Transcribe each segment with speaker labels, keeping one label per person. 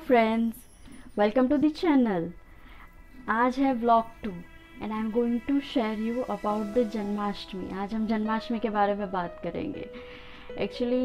Speaker 1: friends, welcome to the channel. आज है vlog 2 and I'm going to share you about the Janmashtami. आज हम जन्माष्टमी के बारे में बात करेंगे। एक्चुअली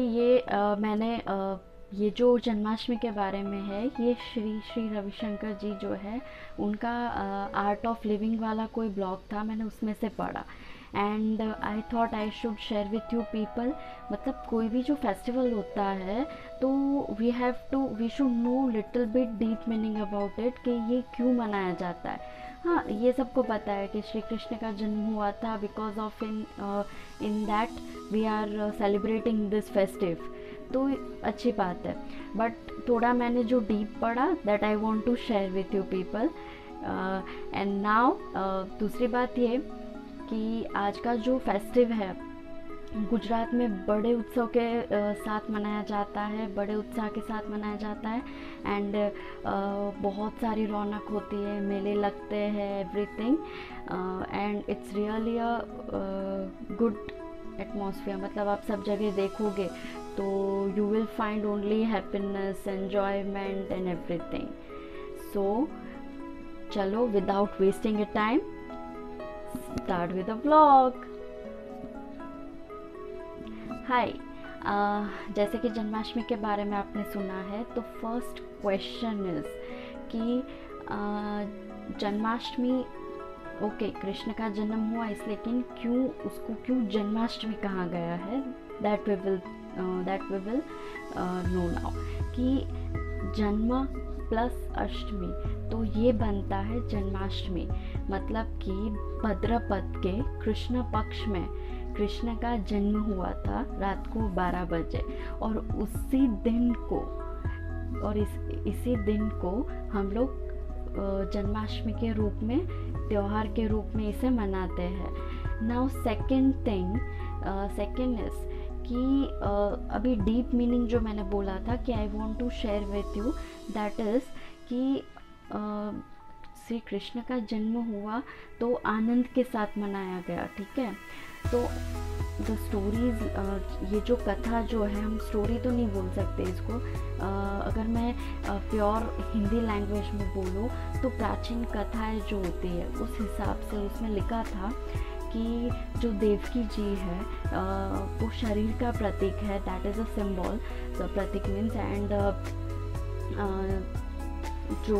Speaker 1: ये जो जन्माष्टमी के बारे में है, ये श्री श्री रविशंकर जी जो है उनका आर्ट ऑफ लिविंग वाला कोई ब्लॉग था, मैंने उसमें से पढ़ा and I thought I should share with you people. मतलब कोई भी जो फेस्टिवल होता है तो we should know little bit deep meaning about it कि ये क्यों मनाया जाता है। हाँ, ये सबको पता है कि श्री कृष्ण का जन्म हुआ था, because of in that we are celebrating this festive, तो अच्छी बात है। बट थोड़ा मैंने जो डीप पढ़ा that I want to share with you people. And now दूसरी बात ये कि आज का जो फेस्टिव है गुजरात में बड़े उत्सव के साथ मनाया जाता है, बड़े उत्साह के साथ मनाया जाता है एंड बहुत सारी रौनक होती है, मेले लगते हैं, everything and it's really a good atmosphere. मतलब आप सब जगह देखोगे तो you will find only happiness, enjoyment and everything. So चलो without wasting a time start with a vlog. हाय, जैसे कि जन्माष्टमी के बारे में आपने सुना है तो फर्स्ट क्वेश्चन इज कि जन्माष्टमी ओके कृष्ण का जन्म हुआ इसलिए, लेकिन क्यों जन्माष्टमी कहा गया है, that we will know now. कि जन्म प्लस अष्टमी तो ये बनता है जन्माष्टमी। मतलब कि भद्रपद के कृष्ण पक्ष में कृष्ण का जन्म हुआ था रात को 12 बजे और इसी दिन को हम लोग जन्माष्टमी के रूप में, त्योहार के रूप में इसे मनाते हैं। नाउ सेकेंड इज कि अभी डीप मीनिंग जो मैंने बोला था कि I want to share with you, that is कि श्री कृष्ण का जन्म हुआ तो आनंद के साथ मनाया गया, ठीक है। तो द स्टोरीज, ये जो कथा जो है, हम स्टोरी तो नहीं बोल सकते इसको, अगर मैं प्योर हिंदी लैंग्वेज में बोलूँ तो प्राचीन कथाएं जो होती है उस हिसाब से उसमें लिखा था कि जो देवकी जी है वो शरीर का प्रतीक है, that is a symbol, the प्रतीक मीन्स, एंड जो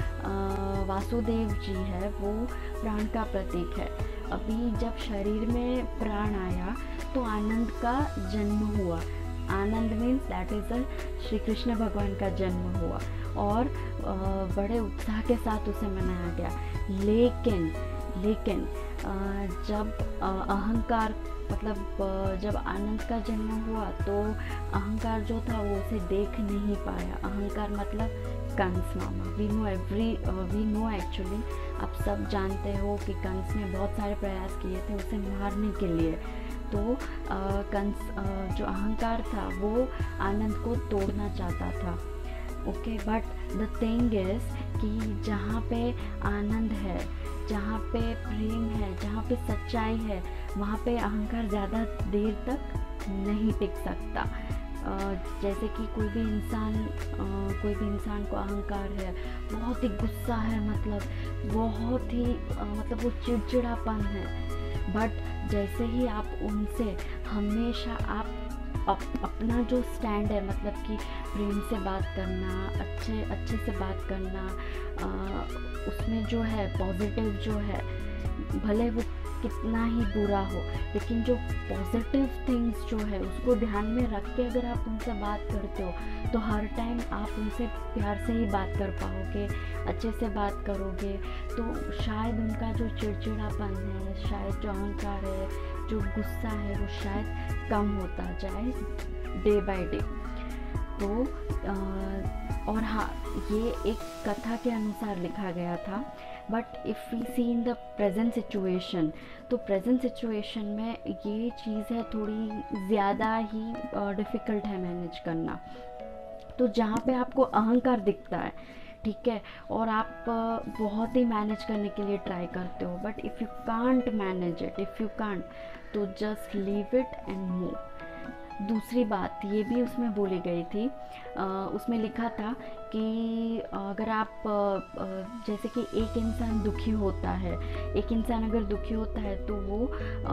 Speaker 1: वासुदेव जी है वो प्राण का प्रतीक है। अभी जब शरीर में प्राण आया तो आनंद का जन्म हुआ। आनंद means that is Shri Krishna भगवान का जन्म हुआ और बड़े उत्साह के साथ उसे मनाया गया। लेकिन जब अहंकार, मतलब जब आनंद का जन्म हुआ तो अहंकार जो था वो उसे देख नहीं पाया। अहंकार मतलब कंस मामा। वी नो एक्चुअली, आप सब जानते हो कि कंस ने बहुत सारे प्रयास किए थे उसे मारने के लिए। तो कंस जो अहंकार था वो आनंद को तोड़ना चाहता था, okay. But the thing is कि जहाँ पे आनंद है, जहाँ पे प्रेम है, जहाँ पे सच्चाई है, वहाँ पे अहंकार ज़्यादा देर तक नहीं टिक सकता। जैसे कि कोई भी इंसान को अहंकार है, बहुत ही गुस्सा है, मतलब बहुत ही मतलब वो चिड़चिड़ापन है। बट जैसे ही आप उनसे हमेशा आप अपना जो स्टैंड है, मतलब कि प्रेम से बात करना, अच्छे से बात करना, उसमें जो है पॉजिटिव जो है, भले वो कितना ही बुरा हो, लेकिन जो पॉजिटिव थिंग्स जो है उसको ध्यान में रख के अगर आप उनसे बात करते हो तो हर टाइम आप उनसे प्यार से ही बात कर पाओगे, अच्छे से बात करोगे, तो शायद उनका जो चिड़चिड़ापन है, शायद जो अहंकार है, जो गुस्सा है, वो शायद कम होता जाए डे बाय डे। तो और हाँ, ये एक कथा के अनुसार लिखा गया था। But if we see in the present situation, तो प्रेजेंट सिचुएशन में ये चीज़ है थोड़ी ज़्यादा ही डिफ़िकल्ट है मैनेज करना। तो जहाँ पे आपको अहंकार दिखता है, ठीक है, और आप बहुत ही मैनेज करने के लिए ट्राई करते हो, but if you can't manage it, तो just leave it and move. दूसरी बात ये भी उसमें बोली गई थी, उसमें लिखा था कि अगर आप जैसे कि एक इंसान दुखी होता है, एक इंसान अगर दुखी होता है तो वो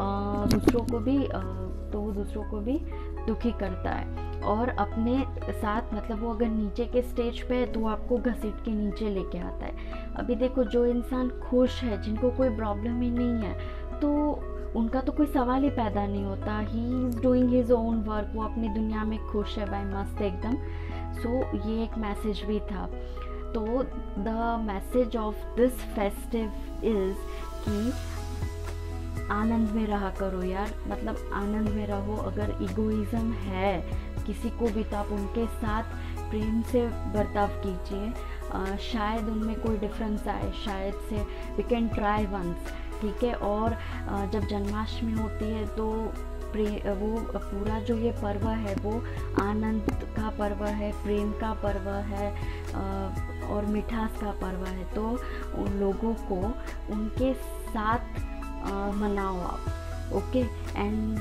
Speaker 1: दूसरों को भी दुखी करता है, और अपने साथ मतलब वो अगर नीचे के स्टेज पे है तो वो आपको घसीट के नीचे लेके आता है। अभी देखो, जो इंसान खुश है, जिनको कोई प्रॉब्लम ही नहीं है, तो उनका तो कोई सवाल ही पैदा नहीं होता। He is doing his own work, वो अपनी दुनिया में खुश है भाई, मस्त एकदम। सो ये एक मैसेज भी था। तो the message of this festive is कि आनंद में रहा करो यार, मतलब आनंद में रहो। अगर इगोइज़म है किसी को भी तो आप उनके साथ प्रेम से बर्ताव कीजिए, शायद उनमें कोई डिफरेंस आए, शायद से वी कैन ट्राई वंस, ठीक है। और जब जन्माष्टमी होती है तो वो पूरा जो ये पर्व है वो आनंद का पर्व है, प्रेम का पर्व है, और मिठास का पर्व है। तो उन लोगों को उनके साथ मनाओ आप, ओके। एंड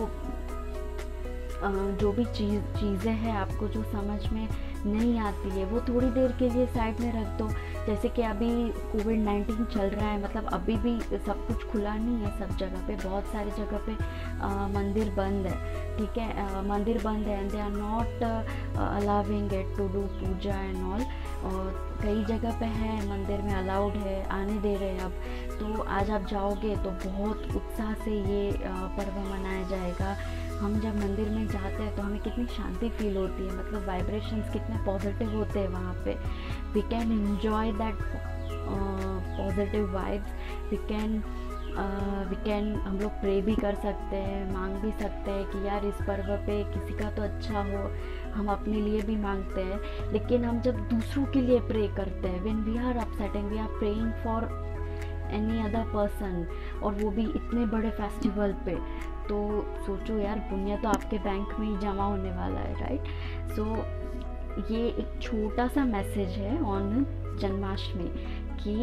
Speaker 1: जो भी चीज़ें हैं आपको जो समझ में नहीं आती है वो थोड़ी देर के लिए साइड में रख दो। जैसे कि अभी कोविड-19 चल रहा है, मतलब अभी भी सब कुछ खुला नहीं है सब जगह पे, बहुत सारी जगह पे मंदिर बंद है, ठीक है। मंदिर बंद है and they are not allowing it to do puja and all. और कई जगह पे है मंदिर में अलाउड है, आने दे रहे हैं अब। तो आज आप जाओगे तो बहुत उत्साह से ये पर्व मनाया जाएगा। हम जब मंदिर में जाते हैं तो हमें कितनी शांति फील होती है, मतलब वाइब्रेशंस कितने पॉजिटिव होते हैं वहाँ पे। We can enjoy that positive vibes. We can हम लोग प्रे भी कर सकते हैं, मांग भी सकते हैं कि यार इस पर्व पे किसी का तो अच्छा हो, हम अपने लिए भी मांगते हैं। लेकिन हम जब दूसरों के लिए प्रे करते हैं, when we are upsetting, we are praying for any other person, और वो भी इतने बड़े फेस्टिवल पे, तो सोचो यार पुण्य तो आपके बैंक में ही जमा होने वाला है, राइट। सो ये एक छोटा सा मैसेज है ऑन जन्माष्टमी कि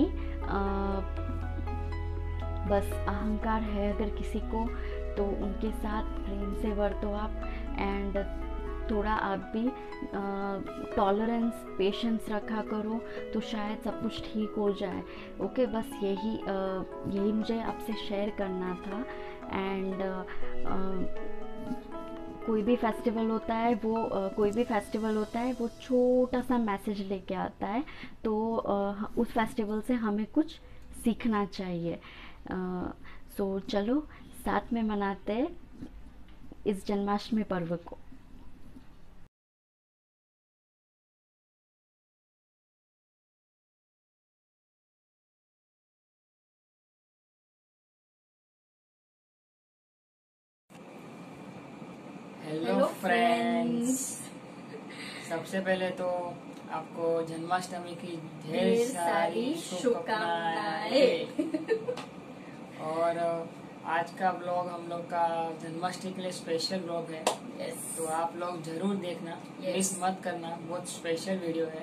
Speaker 1: बस अहंकार है अगर किसी को तो उनके साथ प्रेम से वर्तो आप, एंड थोड़ा आप भी टॉलरेंस, पेशेंस रखा करो तो शायद सब कुछ ठीक हो जाए, ओके। बस यही मुझे आपसे शेयर करना था। एंड कोई भी फेस्टिवल होता है वो छोटा सा मैसेज लेके आता है, तो उस फेस्टिवल से हमें कुछ सीखना चाहिए। सो चलो साथ में मनाते हैं इस जन्माष्टमी पर्व को।
Speaker 2: हेलो फ्रेंड्स, सबसे पहले तो आपको जन्माष्टमी की ढेर सारी शुभकामनाएं। और आज का ब्लॉग हम लोग का जन्माष्टमी के लिए स्पेशल ब्लॉग है, तो आप लोग जरूर देखना, मिस मत करना, बहुत स्पेशल वीडियो है।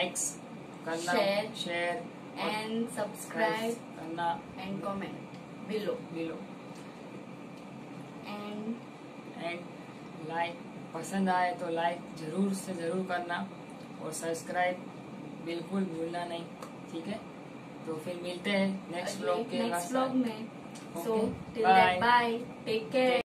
Speaker 2: लाइक्स करना, शेयर
Speaker 1: एंड सब्सक्राइब
Speaker 2: करना
Speaker 1: and comment below
Speaker 2: and like पसंद आए तो लाइक जरूर से जरूर करना और सब्सक्राइब बिल्कुल भूलना नहीं, ठीक है। तो फिर मिलते हैं नेक्स्ट व्लॉग में।
Speaker 1: So till that bye, take care.